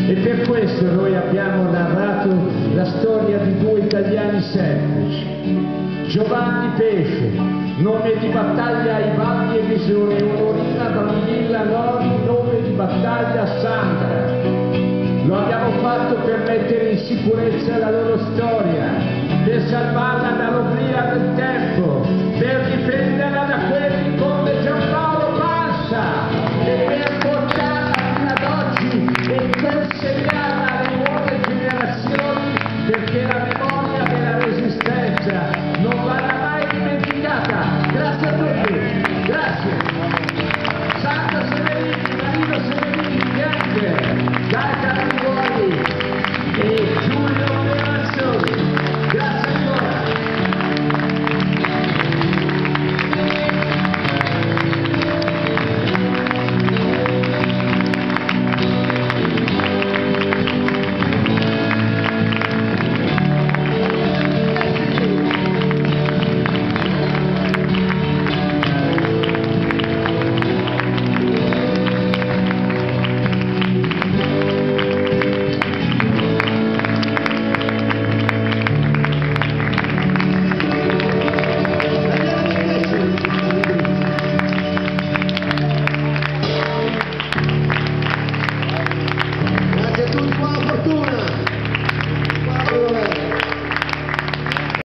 E per questo noi abbiamo narrato la storia di due italiani semplici. Giovanni Pesce, nome di battaglia ai Valli e Visone, e Onorina Brambilla Nori, nome di battaglia Sandra. Lo abbiamo fatto per mettere in sicurezza la loro storia, per salvarla dall'oblio del tempo.